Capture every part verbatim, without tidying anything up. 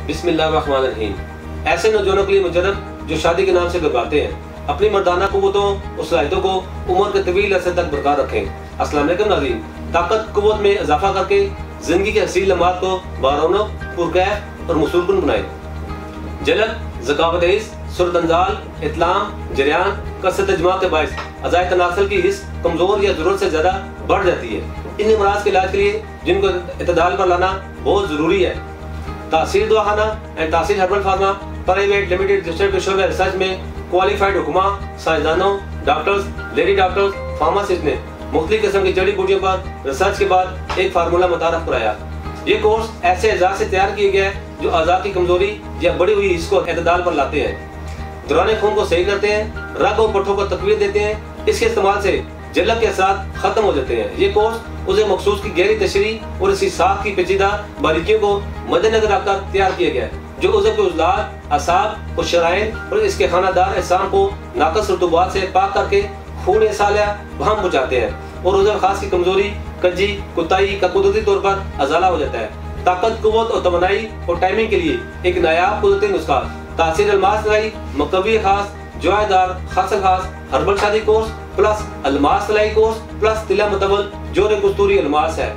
बिस्मिल्लाहिर्रहमानिर्रहीम। ऐसे नौजवानों के लिए मुजर्रब जो शादी के नाम से घबराते हैं, अपनी मर्दाना कुव्वतों और सलाहियतों को उम्र के तवील अरसे तक बरकरार रखें। अस्सलाम वालेकुम नाज़रीन, ताकत कुव्वत में इजाफा करके जिंदगी के हसीन लम्हात को बारौनक, पुरकैफ और मसूलकुन बनाएं। जलद, ज़कावत-ए-हिस्स, सूरत-अंजाल, इत्लाम, जरियान, कसरत जमा के बाइस अज़ाए तनासल की हिस्स कमजोर या जरूरत से ज्यादा बढ़ जाती है। इन अमराज के इलाज के लिए जिनको इतदाल पर लाना बहुत जरूरी है। तासीर दवाखाना and Taseer herbal pharma private limited registered के शोबे रिसर्च में क्वालिफाइड हुक्मा, साइंसदानों, डॉक्टर्स, लेडी डॉक्टर्स, फार्मासिस्ट ने मुख्तलिफ किस्म की जड़ी बूटियों पर रिसर्च के बाद एक फार्मूला मुतारफ कराया। ये कोर्स ऐसे अज़ा से तैयार किया गया है जो अज़ा की कमजोरी या बढ़ी हुई हिस्स को एतदाल पर लाते हैं, दौरान खून को सही करते हैं, रग और पट्ठों को तकवीत देते हैं। इसके इस्तेमाल से जलब के असरात खत्म हो जाते हैं। ये कोर्स उसे मखसूस की गहरी तशरीह और इसी साख की पेचीदा बारीकियों को मद्देनजर रखकर तैयार किया गया है, जो उज़व के उज़लात, असाब और शराइन और इसके खानादार अहसाम को नाकस रुतूबात से पाक करके खून सालिया वहम बुझाते हैं और उज़व खास की कमजोरी, कजी, कुताई का कुदरती तौर पर अजाला हो जाता है। ताकत, कुव्वत और तमन्नाई और टाइमिंग के लिए एक नायाब कुदरती नुस्खा तासीर अलमास तलाई, मकवी खास, जोयदार खास खास हर्बल शादी कोर्स प्लस अलमास तलाई कोर्स प्लस तिला मतवल जोर कस्तूरी अलमास है।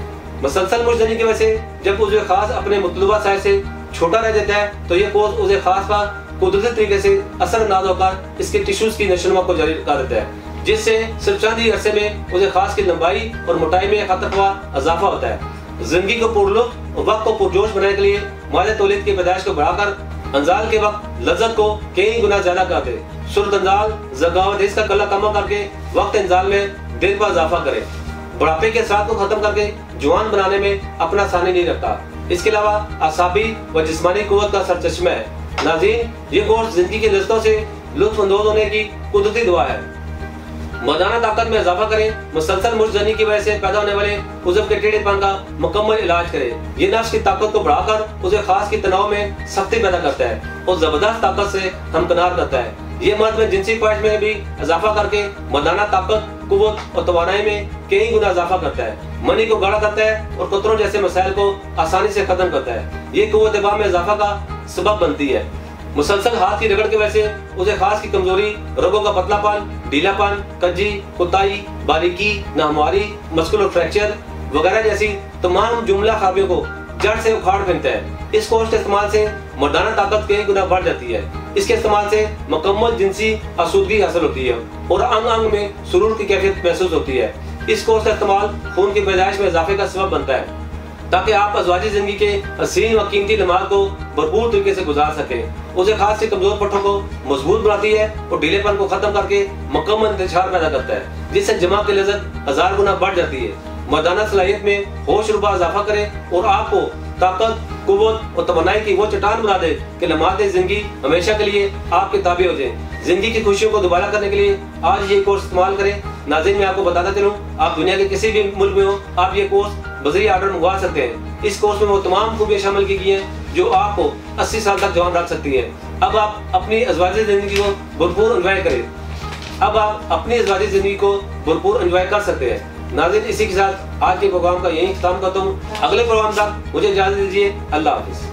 मसलसल मुर्जनी की वजह से जब उसे खास अपने मतलूबा साइज से छोटा रह जाता है तो यह कोर्स उसे खास पर कुदरती तरीके से असरअंदाज होकर इसके टिश्यूज की नशोनुमा को जारी कर देता है, जिससे सिर्फ चंद ही अरसे में उसे खास की लंबाई और मोटाई में खतरवा इजाफा होता है। जिंदगी को पुरलुत्फ और वक्त को पुरजोश बनाने के लिए मादे तौलीद की पैदाइश को बढ़ाकर अंजाल के वक्त लज्जत को कई गुना ज्यादा कर दे। सूरत अंजाल, ज़कावत-ए-हिस्स का कल्ला कमा करके वक्त इंजाल में देर पर इजाफा करे। बुढ़ापे के साथ को खत्म करके जवान बनाने में अपना सानी नहीं रखता। इसके अलावा आसाबी व जिस्मानी कुव्वत का सरचश्मा है। नाज़रीन, ये कोर्स जिंदगी के लज्जतों से लुत्फ अंदोज होने की कुदरती दुआ है। मर्दाना ताकत में इजाफा करें, मुसलसल मुर्जनी की वजह से पैदा होने वाले उज़व के टेढ़ेपन का मुकम्मल इलाज करें। ये नफ्स की ताकत को बढ़ाकर उसे खास की तनाव में सख्ती पैदा करता है और जबरदस्त ताकत से हमकनार करता है। ये मर्द में जिनसी ख्वाहिश में भी इजाफा करके मर्दाना ताकत, कुव्वत और तवानाई में कई गुना इजाफा करता है। मनी को गाढ़ा करता है और कतरों जैसे मसाइल को आसानी से खत्म करता है। ये कुव्वत दबा में इजाफा का सबब बनती है। मुसलसल हाथ की रगड़ की वजह से उसे खास की कमजोरी, रगों का पतलापन, ढीलापन, कजी, कुताई, बारीकी, नाहमारी, मस्कुलर फ्रैक्चर वगैरह जैसी तमाम जुमला खामियों को जड़ से उखाड़ फेंकता है। इस कोर्स के इस्तेमाल से मर्दाना ताकत कई गुना बढ़ जाती है। इसके इस्तेमाल से मुकम्मल जिनसी आसूदगी हासिल होती है और अंग अंग में सुरूर की कैफियत महसूस होती है। इस कोर्स का इस्तेमाल खून की पैदाइश में इजाफे का सबब बनता है ताकि आप अज़वाजी जिंदगी के हसीन व कीमती लम्हात को भरपूर तरीके से गुजार सकें। उसे खास से कमजोर पट्टों को मजबूत बनाती है और ढीलेपन को खत्म करके मुकम्मल इंतशार पैदा करता है, जिससे जमा की लज्जत हजार गुना बढ़ जाती है। मर्दाना सलाहियत में होश रुबा इजाफा करे और आपको ताकत, कुव्वत और तमन्नाई की वो चट्टान बना दे कि लम्हात जिंदगी हमेशा के लिए आपके ताबे हो जाए। जिंदगी की खुशियों को दोबारा करने के लिए आज ये कोर्स इस्तेमाल करें। नाज़रीन, मैं आपको बताता चलूं, आप दुनिया के किसी भी मुल्क में हो, आप ये कोर्स बज़रिए ऑर्डर मंगवा सकते हैं। इस कोर्स में वो तमाम खूबियां शामिल की गई हैं जो आपको अस्सी साल तक जवान रख सकती हैं। अब आप अपनी अज़वाजी जिंदगी को भरपूर एंजॉय करें। अब आप अपनी अज़वाजी जिंदगी को भरपूर एंजॉय कर सकते हैं। नाज़रीन, इसी के साथ आज के प्रोग्राम का यही इख्तिताम करता हूँ। अगले प्रोग्राम तक मुझे इजाज़त दीजिए। अल्लाह हाफ़िज़।